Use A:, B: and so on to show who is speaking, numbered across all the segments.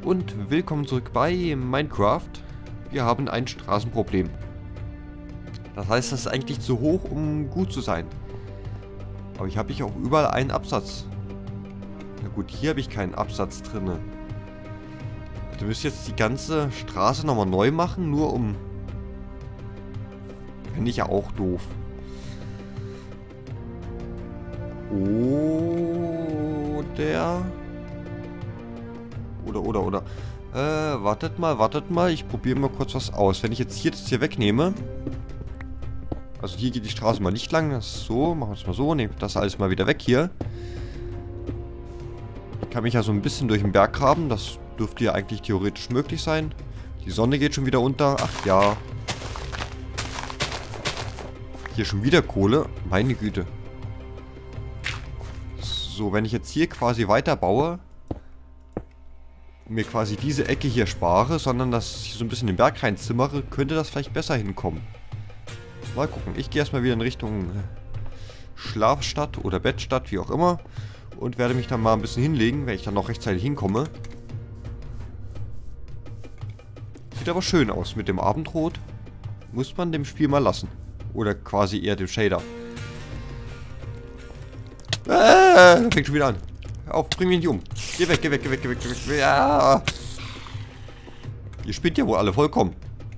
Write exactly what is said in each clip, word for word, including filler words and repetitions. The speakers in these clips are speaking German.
A: Und willkommen zurück bei Minecraft. Wir haben ein Straßenproblem. Das heißt, das ist eigentlich zu hoch, um gut zu sein. Aber hier habe ich auch überall einen Absatz. Na gut, hier habe ich keinen Absatz drin. Du müsst jetzt die ganze Straße nochmal neu machen, nur um... Finde ich ja auch doof. Oder... Oder, oder, oder. Äh, wartet mal, wartet mal. Ich probiere mal kurz was aus. Wenn ich jetzt hier das hier wegnehme. Also hier geht die Straße mal nicht lang. Das ist so. Machen wir es mal so. Nehmt das alles mal wieder weg hier. Ich kann mich ja so ein bisschen durch den Berg graben. Das dürfte ja eigentlich theoretisch möglich sein. Die Sonne geht schon wieder unter. Ach ja. Hier schon wieder Kohle. Meine Güte. So, wenn ich jetzt hier quasi weiterbaue... mir quasi diese Ecke hier spare, sondern dass ich so ein bisschen den Berg reinzimmere, könnte das vielleicht besser hinkommen. Mal gucken. Ich gehe erstmal wieder in Richtung Schlafstadt oder Bettstadt, wie auch immer. Und werde mich dann mal ein bisschen hinlegen, wenn ich dann noch rechtzeitig hinkomme. Sieht aber schön aus mit dem Abendrot. Muss man dem Spiel mal lassen. Oder quasi eher dem Shader. Äh, fängt schon wieder an. Hör auf, bring mich nicht um. Geh weg, geh weg, geh weg, geh weg, geh weg. Ja. Ihr spinnt ja wohl alle vollkommen.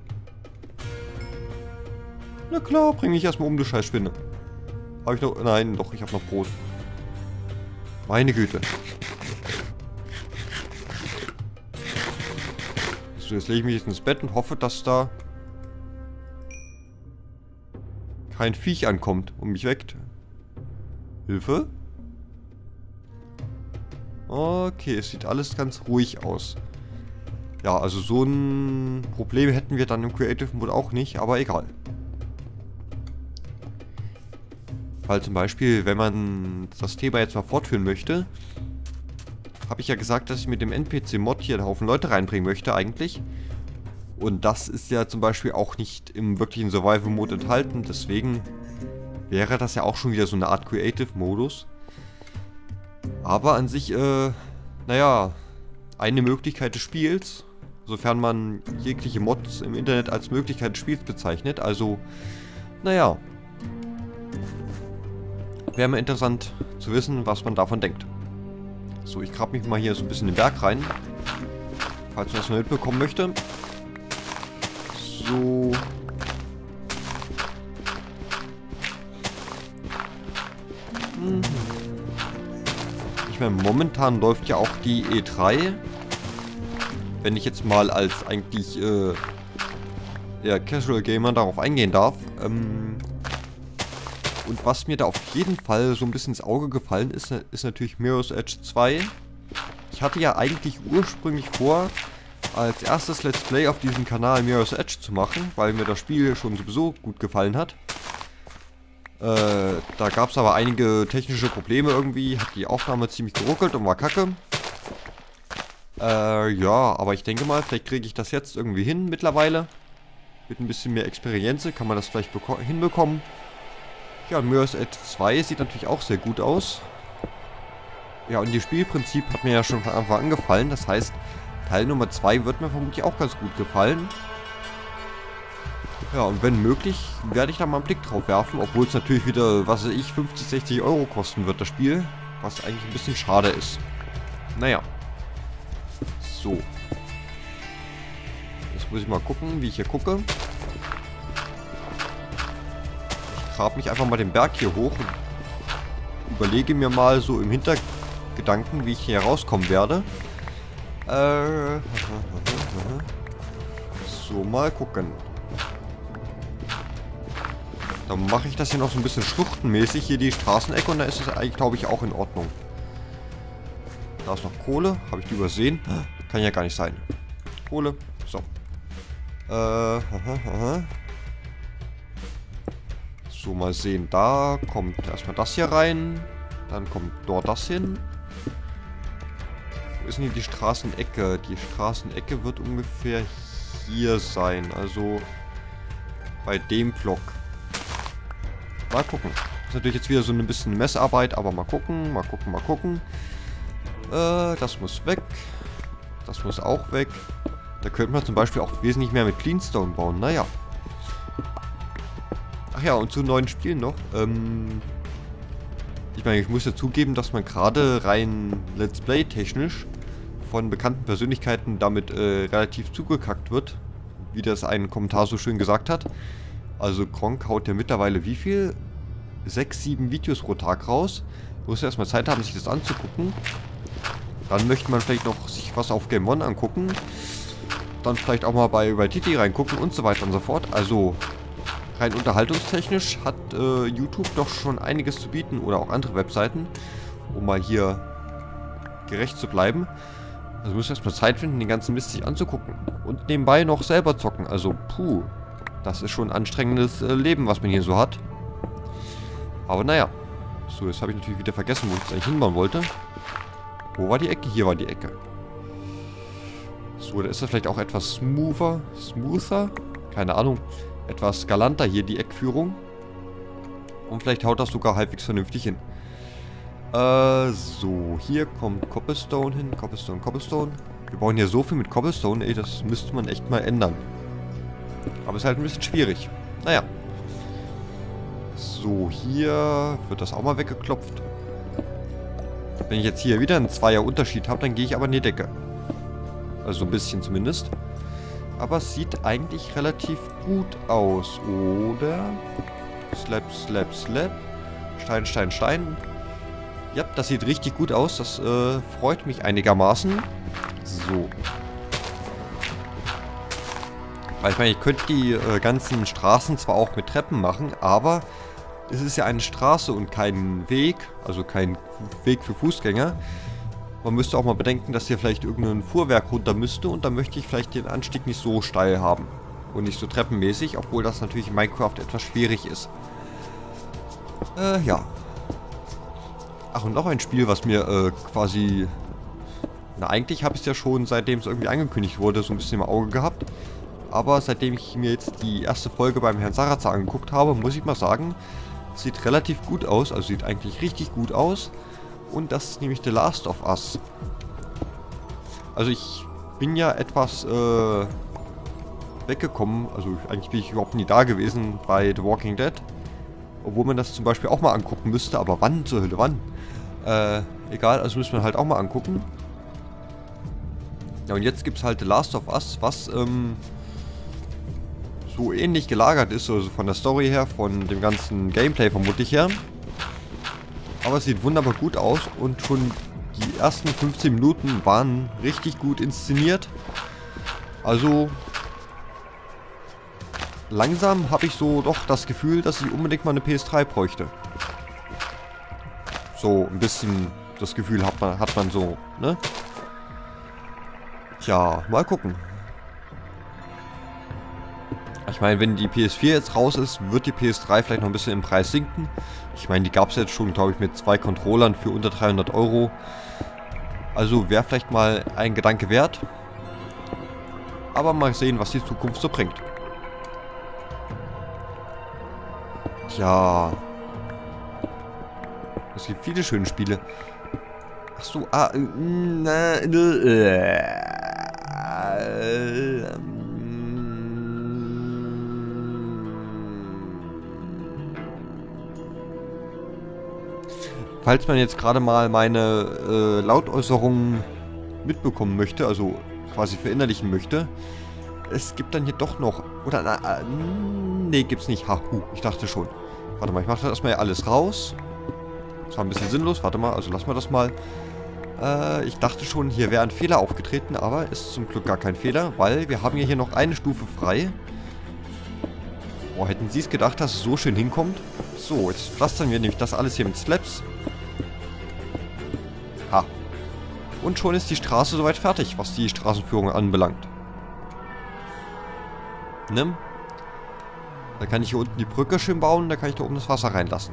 A: Na klar, bring mich erstmal um, du scheiß Spinne. Hab ich noch... Nein, doch, ich hab noch Brot. Meine Güte. So, jetzt lege ich mich jetzt ins Bett und hoffe, dass da kein Viech ankommt und mich weckt. Hilfe? Okay, es sieht alles ganz ruhig aus. Ja, also so ein Problem hätten wir dann im Creative Mode auch nicht, aber egal. Weil zum Beispiel, wenn man das Thema jetzt mal fortführen möchte, habe ich ja gesagt, dass ich mit dem N P C-Mod hier einen Haufen Leute reinbringen möchte eigentlich. Und das ist ja zum Beispiel auch nicht im wirklichen Survival-Mode enthalten, deswegen wäre das ja auch schon wieder so eine Art Creative-Modus. Aber an sich, äh, naja, eine Möglichkeit des Spiels, sofern man jegliche Mods im Internet als Möglichkeit des Spiels bezeichnet. Also, naja, wäre mal interessant zu wissen, was man davon denkt. So, ich grab mich mal hier so ein bisschen in den Berg rein, falls man das mal mitbekommen möchte. So. Hm. Ich meine, momentan läuft ja auch die E drei. Wenn ich jetzt mal als eigentlich äh, ja, Casual Gamer darauf eingehen darf. Ähm, und was mir da auf jeden Fall so ein bisschen ins Auge gefallen ist, ist natürlich Mirror's Edge zwei. Ich hatte ja eigentlich ursprünglich vor, als erstes Let's Play auf diesem Kanal Mirror's Edge zu machen, weil mir das Spiel schon sowieso gut gefallen hat. Äh, da gab es aber einige technische Probleme irgendwie, hat die Aufnahme ziemlich geruckelt und war kacke. Äh, ja, aber ich denke mal, vielleicht kriege ich das jetzt irgendwie hin mittlerweile. Mit ein bisschen mehr Experienz kann man das vielleicht hinbekommen. Ja, und Mirror's Edge zwei sieht natürlich auch sehr gut aus. Ja, und das Spielprinzip hat mir ja schon von Anfang an gefallen, das heißt, Teil Nummer zwei wird mir vermutlich auch ganz gut gefallen. Ja, und wenn möglich, werde ich da mal einen Blick drauf werfen, obwohl es natürlich wieder, was weiß ich, fünfzig, sechzig Euro kosten wird, das Spiel. Was eigentlich ein bisschen schade ist. Naja. So. Jetzt muss ich mal gucken, wie ich hier gucke. Ich grab mich einfach mal den Berg hier hoch und überlege mir mal so im Hintergedanken, wie ich hier rauskommen werde. Äh, so, mal gucken. Dann mache ich das hier noch so ein bisschen schluchtenmäßig, hier die Straßenecke, und da ist es eigentlich, glaube ich, auch in Ordnung. Da ist noch Kohle, habe ich die übersehen? Kann ja gar nicht sein. Kohle, so. Äh, aha, aha. So, mal sehen, da kommt erstmal das hier rein, dann kommt dort das hin. Wo ist denn hier die Straßenecke? Die Straßenecke wird ungefähr hier sein, also bei dem Block. Mal gucken. Ist natürlich jetzt wieder so ein bisschen Messarbeit, aber mal gucken, mal gucken, mal gucken. Äh, das muss weg. Das muss auch weg. Da könnte man zum Beispiel auch wesentlich mehr mit Cleanstone bauen. Naja. Ach ja, und zu neuen Spielen noch. Ähm, ich meine, ich muss ja zugeben, dass man gerade rein Let's Play technisch von bekannten Persönlichkeiten damit äh, relativ zugekackt wird. Wie das ein Kommentar so schön gesagt hat. Also Gronkh haut ja mittlerweile wie viel? Sechs, sieben Videos pro Tag raus. Muss ja erstmal Zeit haben, sich das anzugucken. Dann möchte man vielleicht noch sich was auf Game One angucken. Dann vielleicht auch mal bei Waititi reingucken und so weiter und so fort. Also rein unterhaltungstechnisch hat äh, YouTube doch schon einiges zu bieten. Oder auch andere Webseiten. Um mal hier gerecht zu bleiben. Also muss erstmal Zeit finden, den ganzen Mist sich anzugucken. Und nebenbei noch selber zocken. Also puh. Das ist schon ein anstrengendes äh, Leben, was man hier so hat. Aber naja. So, jetzt habe ich natürlich wieder vergessen, wo ich jetzt eigentlich hinbauen wollte. Wo war die Ecke? Hier war die Ecke. So, da ist das vielleicht auch etwas smoother. Smoother? Keine Ahnung. Etwas galanter hier, die Eckführung. Und vielleicht haut das sogar halbwegs vernünftig hin. Äh, so. Hier kommt Cobblestone hin. Cobblestone, Cobblestone. Wir bauen hier so viel mit Cobblestone, ey, das müsste man echt mal ändern. Aber ist halt ein bisschen schwierig. Naja. So, hier wird das auch mal weggeklopft. Wenn ich jetzt hier wieder einen Zweier Unterschied habe, dann gehe ich aber in die Decke. Also ein bisschen zumindest. Aber es sieht eigentlich relativ gut aus, oder? Slap, slap, slap. Stein, Stein, Stein. Ja, das sieht richtig gut aus. Das äh, freut mich einigermaßen. So. Weil ich meine, ich könnte die äh, ganzen Straßen zwar auch mit Treppen machen, aber es ist ja eine Straße und kein Weg, also kein Weg für Fußgänger. Man müsste auch mal bedenken, dass hier vielleicht irgendein Fuhrwerk runter müsste und dann möchte ich vielleicht den Anstieg nicht so steil haben. Und nicht so treppenmäßig, obwohl das natürlich in Minecraft etwas schwierig ist. Äh, ja. Ach, und noch ein Spiel, was mir äh, quasi... Na, eigentlich habe ich es ja schon, seitdem es irgendwie angekündigt wurde, so ein bisschen im Auge gehabt. Aber seitdem ich mir jetzt die erste Folge beim Herrn Sarazar angeguckt habe, muss ich mal sagen, sieht relativ gut aus, also sieht eigentlich richtig gut aus. Und das ist nämlich The Last of Us. Also ich bin ja etwas äh, weggekommen, also eigentlich bin ich überhaupt nie da gewesen bei The Walking Dead. Obwohl man das zum Beispiel auch mal angucken müsste, aber wann zur Hölle, wann? Äh, egal, also müssen wir halt auch mal angucken. Ja, und jetzt gibt es halt The Last of Us, was ähm, so ähnlich gelagert ist, also von der Story her, von dem ganzen Gameplay vermutlich her. Aber es sieht wunderbar gut aus und schon die ersten fünfzehn Minuten waren richtig gut inszeniert. Also langsam habe ich so doch das Gefühl, dass ich unbedingt mal eine P S drei bräuchte. So ein bisschen das Gefühl hat man, hat man so, ne? Tja, mal gucken. Ich meine, wenn die P S vier jetzt raus ist, wird die P S drei vielleicht noch ein bisschen im Preis sinken. Ich meine, die gab es jetzt schon, glaube ich, mit zwei Controllern für unter dreihundert Euro. Also wäre vielleicht mal ein Gedanke wert. Aber mal sehen, was die Zukunft so bringt. Tja. Es gibt viele schöne Spiele. Ach so, ah, äh, na, äh, äh, äh, Falls man jetzt gerade mal meine äh, Lautäußerungen mitbekommen möchte, also quasi verinnerlichen möchte, es gibt dann hier doch noch, oder, na, äh, nee, gibt's nicht, ha, hu, ich dachte schon. Warte mal, ich mache das erstmal alles raus. Das war ein bisschen sinnlos, warte mal, also lassen wir das mal. Äh, ich dachte schon, hier wäre ein Fehler aufgetreten, aber ist zum Glück gar kein Fehler, weil wir haben ja hier noch eine Stufe frei. Boah, hätten Sie es gedacht, dass es so schön hinkommt? So, jetzt pflastern wir nämlich das alles hier mit Slabs. Ha. Und schon ist die Straße soweit fertig, was die Straßenführung anbelangt. Ne? Da kann ich hier unten die Brücke schön bauen, da kann ich da oben das Wasser reinlassen.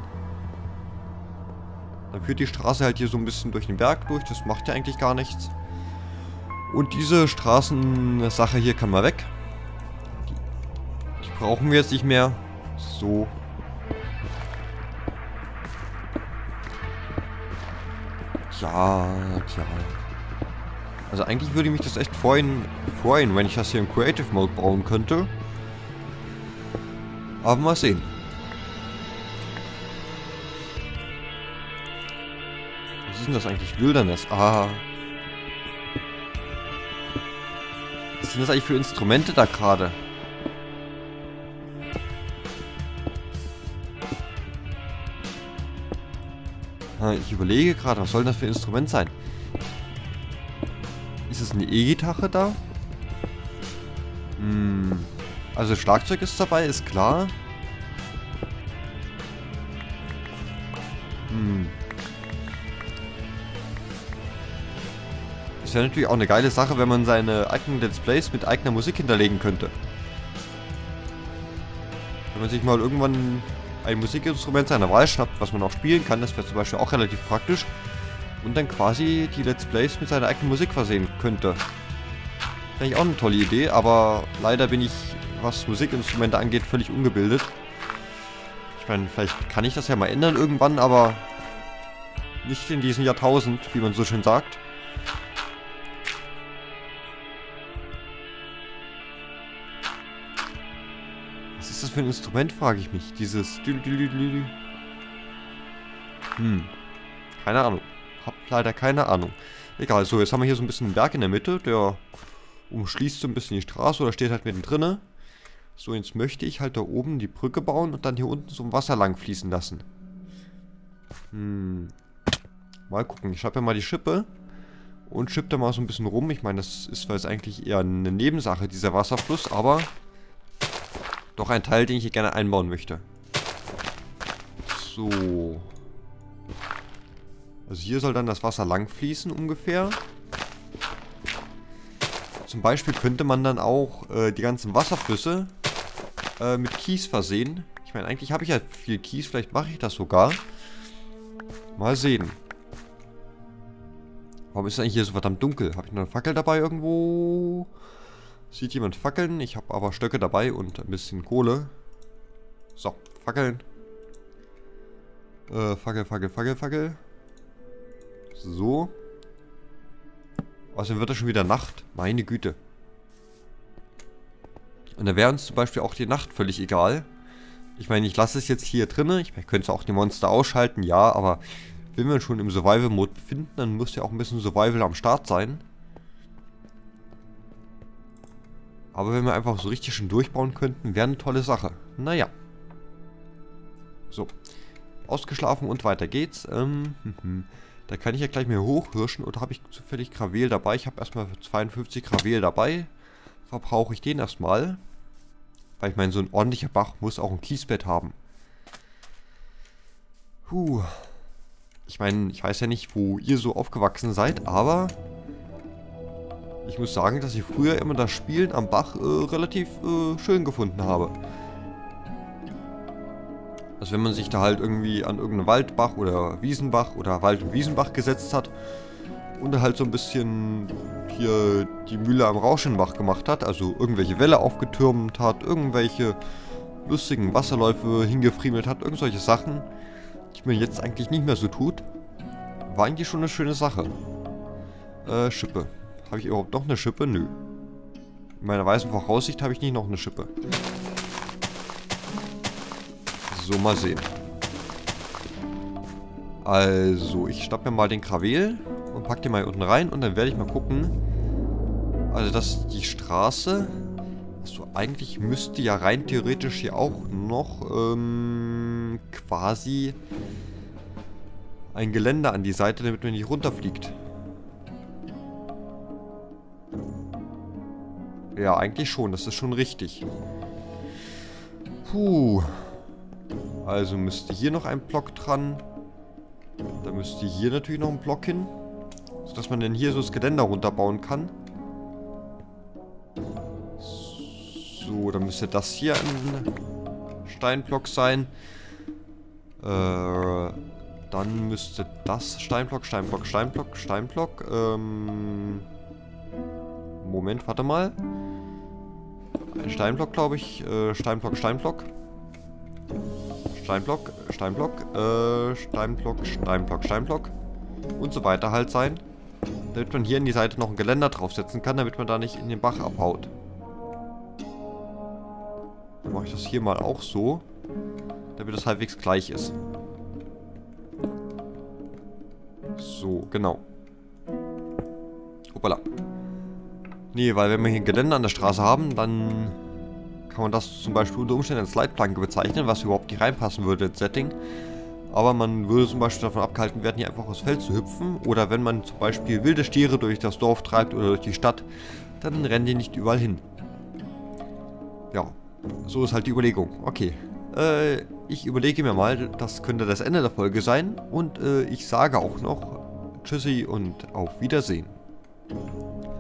A: Dann führt die Straße halt hier so ein bisschen durch den Berg durch, das macht ja eigentlich gar nichts. Und diese Straßensache hier kann mal weg. Die, die brauchen wir jetzt nicht mehr. So. Ja, tja. Also eigentlich würde mich das echt freuen, freuen, wenn ich das hier im Creative Mode bauen könnte. Aber mal sehen. Was ist denn das eigentlich? Wilderness. Ah. Was sind das eigentlich für Instrumente da gerade? Ich überlege gerade, was soll das für ein Instrument sein? Ist es eine E-Gitarre da? Hm. Also Schlagzeug ist dabei, ist klar. Hm. Das wäre natürlich auch eine geile Sache, wenn man seine eigenen Let's Plays mit eigener Musik hinterlegen könnte. Wenn man sich mal irgendwann ein Musikinstrument seiner Wahl schnappt, was man auch spielen kann, das wäre zum Beispiel auch relativ praktisch. Und dann quasi die Let's Plays mit seiner eigenen Musik versehen könnte. Finde ich auch eine tolle Idee, aber leider bin ich, was Musikinstrumente angeht, völlig ungebildet. Ich meine, vielleicht kann ich das ja mal ändern irgendwann, aber nicht in diesem Jahrtausend, wie man so schön sagt. Was ist das für ein Instrument, frage ich mich. Dieses... Hm. Keine Ahnung. Hab leider keine Ahnung. Egal, so, jetzt haben wir hier so ein bisschen einen Berg in der Mitte, der umschließt so ein bisschen die Straße oder steht halt mittendrin. So, jetzt möchte ich halt da oben die Brücke bauen und dann hier unten so ein Wasser lang fließen lassen. Hm. Mal gucken, ich schnappe ja mal die Schippe und schippe da mal so ein bisschen rum. Ich meine, das ist zwar jetzt eigentlich eher eine Nebensache, dieser Wasserfluss, aber doch ein Teil, den ich hier gerne einbauen möchte. So. Also hier soll dann das Wasser lang fließen ungefähr. Zum Beispiel könnte man dann auch äh, die ganzen Wasserflüsse äh, mit Kies versehen. Ich meine, eigentlich habe ich ja viel Kies, vielleicht mache ich das sogar. Mal sehen. Warum ist es eigentlich hier so verdammt dunkel? Habe ich noch eine Fackel dabei irgendwo? Sieht jemand Fackeln? Ich habe aber Stöcke dabei und ein bisschen Kohle. So, Fackeln. Äh, Fackel, Fackel, Fackel, Fackel. So. Außerdem wird es schon wieder Nacht. Meine Güte. Und da wäre uns zum Beispiel auch die Nacht völlig egal. Ich meine, ich lasse es jetzt hier drinnen. Ich könnte auch die Monster ausschalten, ja, aber wenn wir uns schon im Survival-Mode befinden, dann muss ja auch ein bisschen Survival am Start sein. Aber wenn wir einfach so richtig schön durchbauen könnten, wäre eine tolle Sache. Naja. So. Ausgeschlafen und weiter geht's. Ähm, hm, da kann ich ja gleich mal hochhirschen. Oder habe ich zufällig Gravel dabei? Ich habe erstmal zweiundfünfzig Gravel dabei. Verbrauche ich den erstmal. Weil ich meine, so ein ordentlicher Bach muss auch ein Kiesbett haben. Puh. Ich meine, ich weiß ja nicht, wo ihr so aufgewachsen seid, aber ich muss sagen, dass ich früher immer das Spielen am Bach äh, relativ äh, schön gefunden habe. Also wenn man sich da halt irgendwie an irgendeinen Waldbach oder Wiesenbach oder Wald- und Wiesenbach gesetzt hat und halt so ein bisschen hier die Mühle am Rauschenbach gemacht hat, also irgendwelche Wälle aufgetürmt hat, irgendwelche lustigen Wasserläufe hingefriemelt hat, irgend solche Sachen, die man jetzt eigentlich nicht mehr so tut, war eigentlich schon eine schöne Sache. Äh, Schippe. Habe ich überhaupt noch eine Schippe? Nö. In meiner weißen Voraussicht habe ich nicht noch eine Schippe. So, mal sehen. Also, ich schnapp mir mal den Gravel und pack den mal hier unten rein und dann werde ich mal gucken. Also, das die Straße. Also, eigentlich müsste ja rein theoretisch hier auch noch ähm, quasi ein Geländer an die Seite, damit man nicht runterfliegt. Ja, eigentlich schon. Das ist schon richtig. Puh. Also müsste hier noch ein Block dran. Da müsste hier natürlich noch ein Block hin. Sodass man dann hier so das Geländer runterbauen kann. So, dann müsste das hier ein Steinblock sein. Äh, dann müsste das Steinblock, Steinblock, Steinblock, Steinblock. Ähm, Moment, warte mal. Ein Steinblock, glaube ich. Äh, Steinblock, Steinblock. Steinblock, Steinblock, äh, Steinblock, Steinblock, Steinblock und so weiter halt sein. Damit man hier in die Seite noch ein Geländer draufsetzen kann, damit man da nicht in den Bach abhaut. Dann mache ich das hier mal auch so, damit das halbwegs gleich ist. So, genau. Hoppala. Nee, weil wenn wir hier ein Geländer an der Straße haben, dann kann man das zum Beispiel unter Umständen als Leitplanke bezeichnen, was überhaupt nicht reinpassen würde ins Setting. Aber man würde zum Beispiel davon abgehalten werden, hier einfach aufs Feld zu hüpfen. Oder wenn man zum Beispiel wilde Stiere durch das Dorf treibt oder durch die Stadt, dann rennen die nicht überall hin. Ja, so ist halt die Überlegung. Okay, äh, ich überlege mir mal, das könnte das Ende der Folge sein. Und äh, ich sage auch noch Tschüssi und auf Wiedersehen.